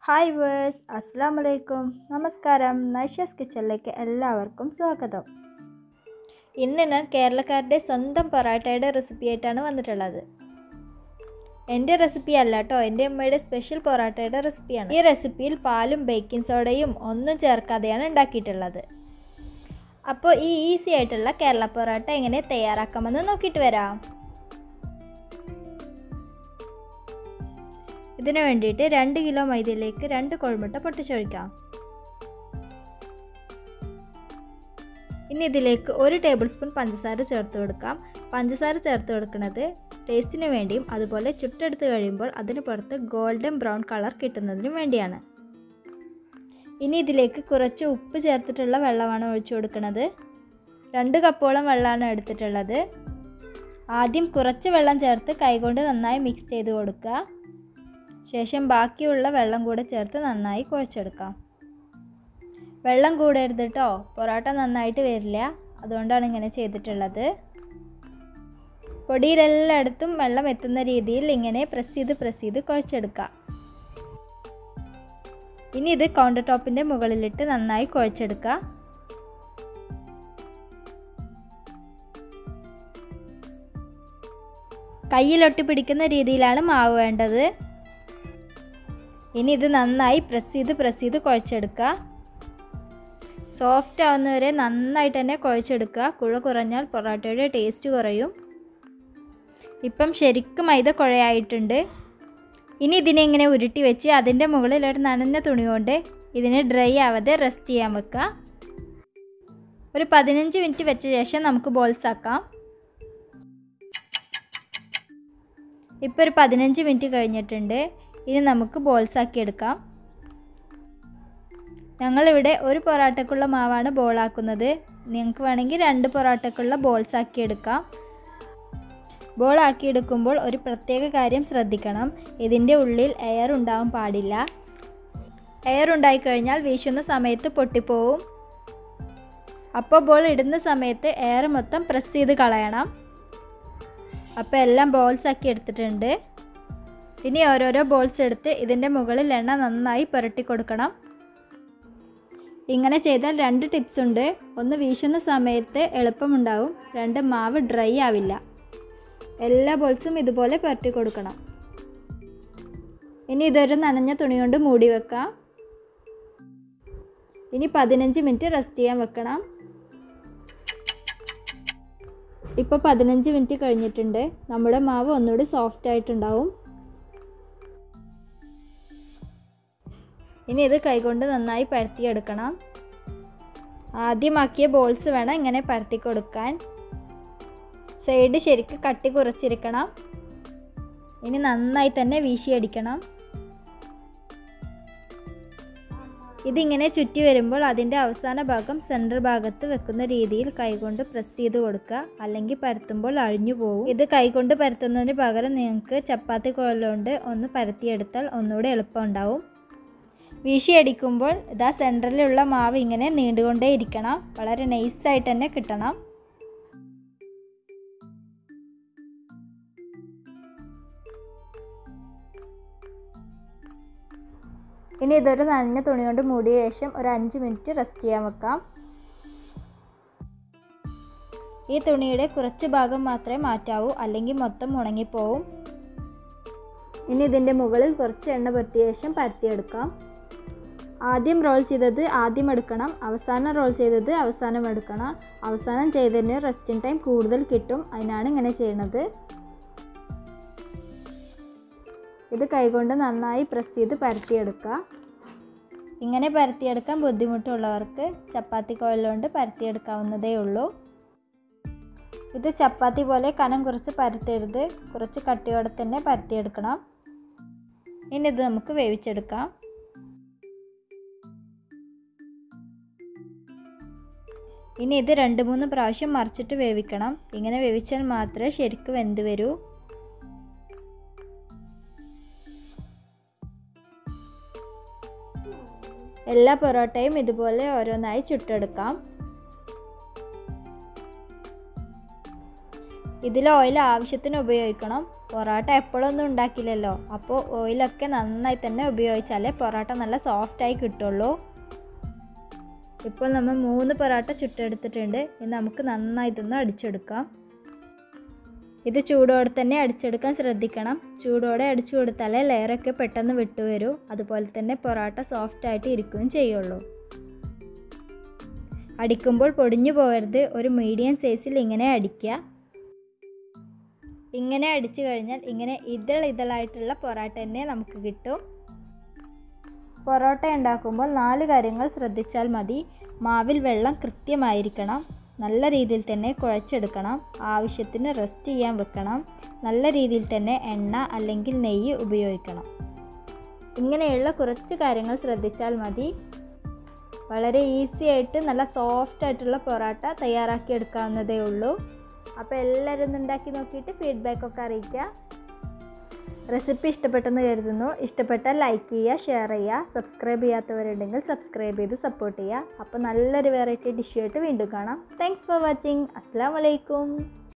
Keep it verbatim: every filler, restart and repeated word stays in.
Hi verse, അസ്സാം വലൈക്കും, നമസ്കാരം. നൈഷസ് കിച്ചണിലേക്ക് എല്ലാവർക്കും സ്വാഗതം. ഇന്ന് ഞാൻ കേരളക്കാരുടെ സ്വന്തം പൊറാട്ടയുടെ റെസിപ്പി ആയിട്ടാണ് വന്നിട്ടുള്ളത്. എൻ്റെ റെസിപ്പി അല്ല കേട്ടോ, എൻ്റെ അമ്മയുടെ സ്പെഷ്യൽ പൊറാട്ടയുടെ റെസിപ്പിയാണ്. ഈ റെസിപ്പിയിൽ പാലും ബേക്കിംഗ് സോഡയും ഒന്നും ചേർക്കാതെയാണ് ഉണ്ടാക്കിയിട്ടുള്ളത്. അപ്പോൾ ഈ ഈസി ആയിട്ടുള്ള കേരള പൊറാട്ട എങ്ങനെ തയ്യാറാക്കാമെന്ന് നോക്കിയിട്ട് വരാം. ഇതിനു വേണ്ടിയിട്ട് രണ്ട് കിലോ മൈദയിലേക്ക് രണ്ട് കോഴിമുട്ട പൊട്ടിച്ചൊഴിക്കാം. ഇനി ഇതിലേക്ക് ഒരു ടേബിൾ സ്പൂൺ പഞ്ചസാര ചേർത്ത് കൊടുക്കാം. പഞ്ചസാര ചേർത്ത് കൊടുക്കുന്നത് ടേസ്റ്റിന് വേണ്ടിയും അതുപോലെ ചുട്ടെടുത്ത് കഴിയുമ്പോൾ അതിന് പുറത്ത് ഗോൾഡൻ ബ്രൗൺ കളർ കിട്ടുന്നതിനും വേണ്ടിയാണ്. ഇനി ഇതിലേക്ക് കുറച്ച് ഉപ്പ് ചേർത്തിട്ടുള്ള വെള്ളമാണ് ഒഴിച്ചു കൊടുക്കുന്നത്. രണ്ട് കപ്പോളം വെള്ളമാണ് എടുത്തിട്ടുള്ളത്. ആദ്യം കുറച്ച് വെള്ളം ചേർത്ത് കൈകൊണ്ട് നന്നായി മിക്സ് ചെയ്ത് കൊടുക്കുക. ശേഷം ബാക്കിയുള്ള വെള്ളം കൂടെ ചേർത്ത് നന്നായി കുഴച്ചെടുക്കാം. വെള്ളം കൂടരുത് കേട്ടോ, പൊറോട്ട നന്നായിട്ട് വരില്ല. അതുകൊണ്ടാണ് ഇങ്ങനെ ചെയ്തിട്ടുള്ളത്. പൊടിയിലെല്ലായിടത്തും വെള്ളം എത്തുന്ന രീതിയിൽ ഇങ്ങനെ പ്രസ് ചെയ്ത് പ്രസ് ചെയ്ത് കുഴച്ചെടുക്കാം. ഇനി ഇത് കൗണ്ടർ ടോപ്പിൻ്റെ മുകളിലിട്ട് നന്നായി കുഴച്ചെടുക്കുക. കയ്യിലൊട്ടി പിടിക്കുന്ന രീതിയിലാണ് മാവ് വേണ്ടത്. ഇനി ഇത് നന്നായി പ്രസ് ചെയ്ത് പ്രസ് ചെയ്ത് കുഴച്ചെടുക്കുക. സോഫ്റ്റ് ആവുന്നവരെ നന്നായിട്ട് തന്നെ കുഴച്ചെടുക്കുക. കുഴ കുറഞ്ഞാൽ പൊറോട്ടയുടെ ടേസ്റ്റ് കുറയും. ഇപ്പം ശരിക്കും മൈദ കുഴയായിട്ടുണ്ട്. ഇനി ഇതിനെ ഇങ്ങനെ ഉരുട്ടി വെച്ച് അതിൻ്റെ മുകളിൽ ഒരു നനഞ്ഞ തുണി കൊണ്ട് ഇതിനെ ഡ്രൈ ആവാതെ റെസ്റ്റ് ചെയ്യാൻ വെക്കുക. ഒരു പതിനഞ്ച് മിനിറ്റ് വെച്ച ശേഷം നമുക്ക് ബോൾസ് ആക്കാം. ഇപ്പോൾ ഒരു പതിനഞ്ച് മിനിറ്റ് കഴിഞ്ഞിട്ടുണ്ട്. ഇനി നമുക്ക് ബോൾസ് ആക്കി എടുക്കാം. ഞങ്ങളിവിടെ ഒരു പൊറോട്ടക്കുള്ള മാവാണ് ബോളാക്കുന്നത്. നിങ്ങൾക്ക് വേണമെങ്കിൽ രണ്ട് പൊറോട്ടക്കുള്ള ബോൾസ് ആക്കി എടുക്കാം. ബോൾ ആക്കി എടുക്കുമ്പോൾ ഒരു പ്രത്യേക കാര്യം ശ്രദ്ധിക്കണം. ഇതിൻ്റെ ഉള്ളിൽ എയർ ഉണ്ടാവാൻ പാടില്ല. എയർ ഉണ്ടായിക്കഴിഞ്ഞാൽ വീശുന്ന സമയത്ത് പൊട്ടിപ്പോവും. അപ്പോൾ ബോൾ ഇടുന്ന സമയത്ത് എയർ മൊത്തം പ്രസ് ചെയ്ത് കളയണം. അപ്പോൾ എല്ലാം ബോൾസ് ആക്കി എടുത്തിട്ടുണ്ട്. ഇനി ഓരോരോ ബോൾസ് എടുത്ത് ഇതിൻ്റെ മുകളിൽ എണ്ണ നന്നായി പുരട്ടി കൊടുക്കണം. ഇങ്ങനെ ചെയ്താൽ രണ്ട് ടിപ്സ് ഉണ്ട്. ഒന്ന്, വീശുന്ന സമയത്ത് എളുപ്പമുണ്ടാവും. രണ്ട്, മാവ് ഡ്രൈ ആവില്ല. എല്ലാ ബോൾസും ഇതുപോലെ പുരട്ടി കൊടുക്കണം. ഇനി ഇതൊരു നനഞ്ഞ തുണി കൊണ്ട് മൂടി വെക്കാം. ഇനി പതിനഞ്ച് മിനിറ്റ് റെസ്റ്റ് ചെയ്യാൻ വെക്കണം. ഇപ്പോൾ പതിനഞ്ച് മിനിറ്റ് കഴിഞ്ഞിട്ടുണ്ട്. നമ്മുടെ മാവ് ഒന്നുകൂടി സോഫ്റ്റ് ആയിട്ടുണ്ടാവും. ഇനി ഇത് കൈകൊണ്ട് നന്നായി പരത്തിയെടുക്കണം. ആദ്യമാക്കിയ ബോൾസ് വേണം ഇങ്ങനെ പരത്തി കൊടുക്കാൻ. സൈഡ് ശരിക്ക് കട്ടി കുറച്ചിരിക്കണം. ഇനി നന്നായി തന്നെ വീശിയടിക്കണം. ഇതിങ്ങനെ ചുറ്റി വരുമ്പോൾ അതിൻ്റെ അവസാന ഭാഗം സെൻറ്റർ ഭാഗത്ത് വെക്കുന്ന രീതിയിൽ കൈകൊണ്ട് പ്രസ് ചെയ്ത് കൊടുക്കുക. അല്ലെങ്കിൽ പരത്തുമ്പോൾ അഴിഞ്ഞു പോകും. ഇത് കൈകൊണ്ട് പരത്തുന്നതിന് പകരം നിങ്ങൾക്ക് ചപ്പാത്തി കുഴലുകൊണ്ട് ഒന്ന് പരത്തിയെടുത്താൽ ഒന്നുകൂടെ എളുപ്പം ഉണ്ടാവും. വീശിയടിക്കുമ്പോൾ ഇതാ സെൻറ്ററിലുള്ള മാവ് ഇങ്ങനെ നീണ്ടുകൊണ്ടേ ഇരിക്കണം. വളരെ നൈസായിട്ട് തന്നെ കിട്ടണം. ഇനി ഇതൊരു നനഞ്ഞ തുണി കൊണ്ട് മൂടിയ ശേഷം ഒരു അഞ്ച് മിനിറ്റ് റെസ്റ്റ് ചെയ്യാൻ വെക്കാം. ഈ തുണിയുടെ കുറച്ച് ഭാഗം മാത്രമേ മാറ്റാവൂ, അല്ലെങ്കിൽ മൊത്തം ഉണങ്ങിപ്പോവും. ഇനി ഇതിൻ്റെ മുകളിൽ കുറച്ച് എണ്ണ പുരട്ടിയ ശേഷം പരത്തിയെടുക്കാം. ആദ്യം റോൾ ചെയ്തത് ആദ്യം എടുക്കണം, അവസാനം റോൾ ചെയ്തത് അവസാനം എടുക്കണം. അവസാനം ചെയ്തതിന് റെസ്റ്റിംഗ് ടൈം കൂടുതൽ കിട്ടും. അതിനാണ് ഇങ്ങനെ ചെയ്യുന്നത്. ഇത് കൈകൊണ്ട് നന്നായി പ്രസ് ചെയ്ത് പരത്തിയെടുക്കുക. ഇങ്ങനെ പരത്തിയെടുക്കാൻ ബുദ്ധിമുട്ടുള്ളവർക്ക് ചപ്പാത്തി കോഴിലുകൊണ്ട് പരത്തിയെടുക്കാവുന്നതേ ഉള്ളൂ. ഇത് ചപ്പാത്തി പോലെ കനം കുറച്ച് പരത്തരുത്, കുറച്ച് കട്ടിയോടെ തന്നെ പരത്തിയെടുക്കണം. ഇനി ഇത് നമുക്ക് വേവിച്ചെടുക്കാം. ഇനി ഇത് രണ്ട് മൂന്ന് പ്രാവശ്യം മറിച്ചിട്ട് വേവിക്കണം. ഇങ്ങനെ വേവിച്ചാൽ മാത്രമേ ശരിക്കും വെന്ത് വരൂ. എല്ലാ പൊറോട്ടയും ഇതുപോലെ ഓരോന്നായി ചുട്ടെടുക്കാം. ഇതിൽ ഓയിൽ ആവശ്യത്തിന് ഉപയോഗിക്കണം. പൊറോട്ട എപ്പോഴൊന്നും ഉണ്ടാക്കില്ലല്ലോ, അപ്പോൾ ഓയിലൊക്കെ നന്നായി തന്നെ ഉപയോഗിച്ചാലേ പൊറോട്ട നല്ല സോഫ്റ്റായി കിട്ടുള്ളൂ. ഇപ്പോൾ നമ്മൾ മൂന്ന് പൊറോട്ട ചുട്ടെടുത്തിട്ടുണ്ട്. ഇനി നമുക്ക് നന്നായി ഇതൊന്ന് അടിച്ചെടുക്കാം. ഇത് ചൂടോടെ തന്നെ അടിച്ചെടുക്കാൻ ശ്രദ്ധിക്കണം. ചൂടോടെ അടിച്ചു കൊടുത്താലേ ലെയറൊക്കെ പെട്ടെന്ന് വിട്ടുവരൂ. അതുപോലെ തന്നെ പൊറോട്ട സോഫ്റ്റായിട്ട് ഇരിക്കുകയും ചെയ്യുള്ളൂ. അടിക്കുമ്പോൾ പൊടിഞ്ഞു പോകരുത്. ഒരു മീഡിയം സൈസിൽ ഇങ്ങനെ അടിക്കുക. ഇങ്ങനെ അടിച്ചു കഴിഞ്ഞാൽ ഇങ്ങനെ ഇതൾ ഇതളായിട്ടുള്ള പൊറോട്ട തന്നെ നമുക്ക് കിട്ടും. പൊറോട്ട ഉണ്ടാക്കുമ്പോൾ നാല് കാര്യങ്ങൾ ശ്രദ്ധിച്ചാൽ മതി. മാവിൽ വെള്ളം കൃത്യമായിരിക്കണം. നല്ല രീതിയിൽ തന്നെ കുഴച്ചെടുക്കണം. ആവശ്യത്തിന് റെസ്റ്റ് ചെയ്യാൻ വെക്കണം. നല്ല രീതിയിൽ തന്നെ എണ്ണ അല്ലെങ്കിൽ നെയ്യ് ഉപയോഗിക്കണം. ഇങ്ങനെയുള്ള കുറച്ച് കാര്യങ്ങൾ ശ്രദ്ധിച്ചാൽ മതി. വളരെ ഈസി ആയിട്ട് നല്ല സോഫ്റ്റ് ആയിട്ടുള്ള പൊറോട്ട തയ്യാറാക്കി എടുക്കാവുന്നതേ ഉള്ളൂ. അപ്പോൾ എല്ലാവരും ഒന്ന് ഉണ്ടാക്കി നോക്കിയിട്ട് ഫീഡ്ബാക്കൊക്കെ അറിയിക്കുക. റെസിപ്പി ഇഷ്ടപ്പെട്ടെന്ന് കരുതുന്നു. ഇഷ്ടപ്പെട്ടാൽ ലൈക്ക് ചെയ്യുക, ഷെയർ ചെയ്യുക. സബ്സ്ക്രൈബ് ചെയ്യാത്തവരുണ്ടെങ്കിൽ സബ്സ്ക്രൈബ് ചെയ്ത് സപ്പോർട്ട് ചെയ്യുക. അപ്പോൾ നല്ലൊരു വെറൈറ്റി ഡിഷായിട്ട് വീണ്ടും കാണാം. Thanks for watching. അസ്സലാമു അലൈക്കും.